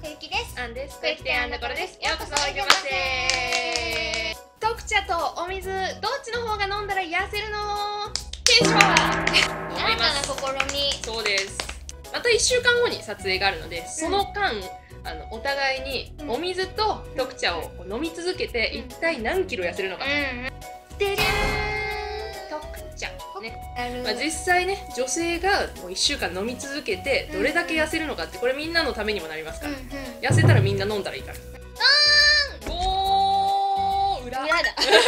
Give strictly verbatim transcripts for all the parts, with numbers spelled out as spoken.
ゆきです。 アンです。小雪亭アンドコロです。ようこそおいでませ。特茶とお水、どっちの方が飲んだら癒せるの？検証。 新たな試み。 そうです。またいっしゅうかんごに撮影があるので、その間、あのお互いにお水と特茶を飲み続けて、一体何キロ痩せるのか。でるーん。特茶。ね。まあ実際ね、女性がもういっしゅうかん飲み続けてどれだけ痩せるのかって、これみんなのためにもなりますから、痩せたらみんな飲んだらいいから。あーんおー裏裏だバカ野郎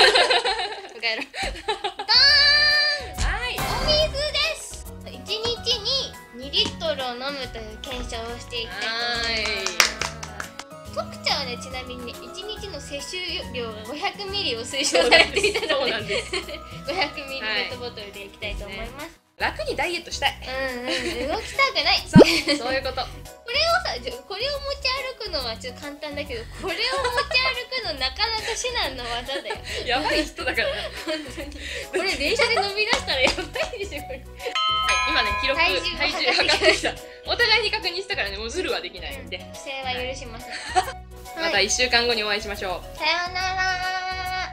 はいお水です。いちにちににリットルを飲むという検証をしていきたいと思います。特茶はね、ちなみにいちにちの摂取量がごひゃくミリを推奨されていたのでごひゃくミリペットボトルでいきたいと思います。 楽にダイエットしたい。 うんうん、動きたくない。 そう、そういうこと。 これをさ、これを持ち歩くのはちょっと簡単だけど、これを持ち歩くのなかなか至難の技だよ。 やばい人だからな。 本当に。これ電車で飲み出したらやばいでしょこれ。 はい、今ね記録体重測ってきた。お互いに確認したからね、もうズルはできないんで。 不正は許しません。 またいっしゅうかんごにお会いしましょう。 さようなら。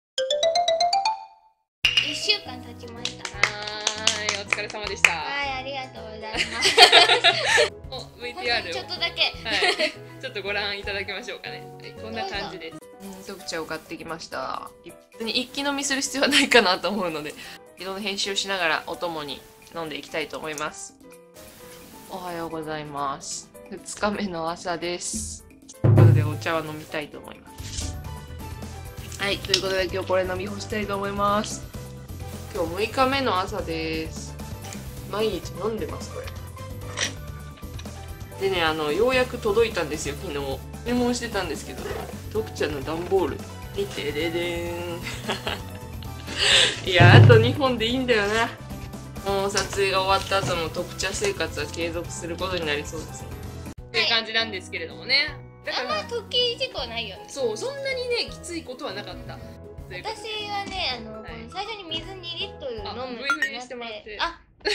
いっしゅうかん経ちました。 お疲れ様でした。 はい、ありがとうございます。 お、ブイティーアール をちょっとだけ、 はい、ちょっとご覧いただきましょうかね。はい、こんな感じです。うん、特茶を買ってきました。別に一気飲みする必要はないかなと思うので、いろんな編集しながらお供に飲んでいきたいと思います。おはようございます。ふつかめの朝です。ということでお茶は飲みたいと思います。はい、ということで今日これ飲み干したいと思います。今日むいかめの朝です。毎日飲んでますこれ。でね、あのようやく届いたんですよ。昨日注文してたんですけど、特茶の段ボール見てででーん。いや、あとにほんでいいんだよな。もう撮影が終わった後も特茶生活は継続することになりそうですね。っていう感じなんですけれどもね。だからあんま特技事項ないよね。 そう、そんなにねきついことはなかった。 私はね、あの、はい、最初に水にリットル飲むってなって、あ、どう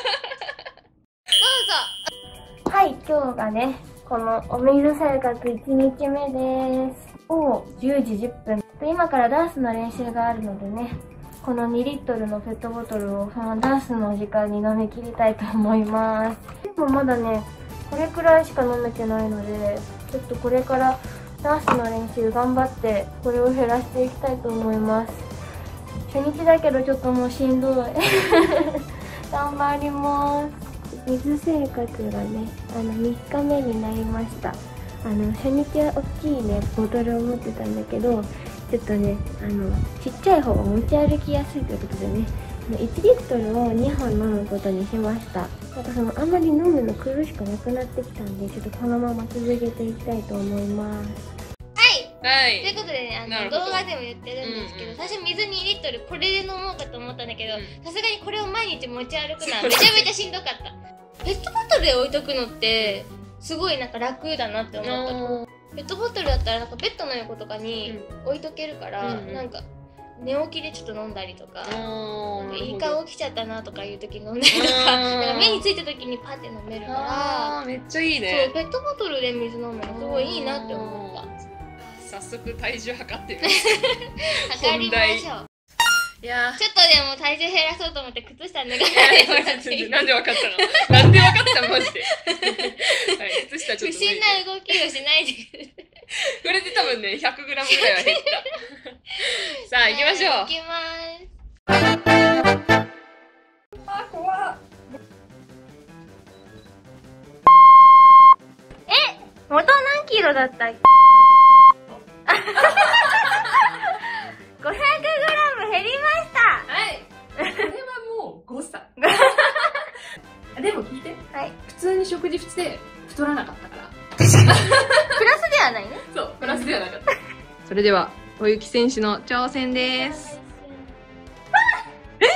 ぞ。はい、今日がね、このお水生活いちにちめです。おじゅうじじゅっぷん。今からダンスの練習があるのでね、このにリットルのペットボトルをそのダンスの時間に飲み切りたいと思います。でもまだね、これくらいしか飲めてないので、ちょっとこれからダンスの練習頑張ってこれを減らしていきたいと思います。初日だけどちょっともうしんどい頑張ります。水生活がね、あのみっかめになりました。あの初日は大きいねボトルを持ってたんだけど、ちょっとね、あのちっちゃい方が持ち歩きやすいということでね、いちリットルをにほん飲むことにしました。なんかそのあんまり飲むの苦しくなくなってきたんで、ちょっとこのまま続けていきたいと思います。はい、ということでね、あの動画でも言ってるんですけど、最初水にリットルこれで飲もうかと思ったんだけど、さすがにこれを毎日持ち歩くのはめちゃめちゃしんどかった。ペットボトルで置いとくのってすごいなんか楽だなって思った。ペットボトルだったらなんかベッドの横とかに置いとけるから、なんか寝起きでちょっと飲んだりとか、いい顔起きちゃったなとかいう時に飲んだりとか、なんか目についた時にパッて飲めるから、めっちゃいいね。そう、ペットボトルで水飲むのすごいいいなって思った。 早速体重測ってみます。 測りましょう。いやちょっとでも体重減らそうと思って靴下脱がないでもらっていい？ なんでわかったの？なんでわかったのマジで。はい、靴下ちょっと脱いで。 不審な動きをしないで。 これで多分ね、ひゃくグラムぐらいは減った。さあ、行きましょう。 行きます。 あ、怖っ。 え、元何キロだったっけ？ごひゃくグラム減りました。 はい。これはもう誤差。でも聞いて。はい。普通に食事して太らなかったから。 プラスではないね。 そう、プラスではなかった。それでは小雪選手の挑戦です。え？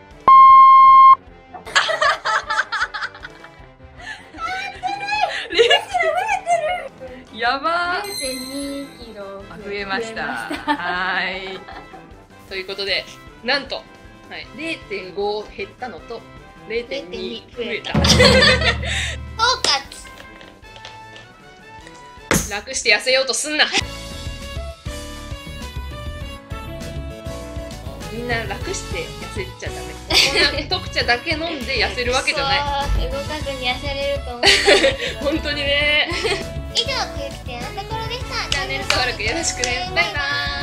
やばー。 れいてんにキロ増えました。はい。ということで、なんと、はい、れいてんご 減ったのと れいてんに 増えた。 フォーカス。 楽して痩せようとすんな。みんな楽して痩せちゃダメ。こんな特茶だけ飲んで痩せるわけじゃない。 そう動かずに痩せれると思うんだけど本当にね。 以上、くゆき亭のところでした。 チャンネル登録よろしくね。バイバーイ。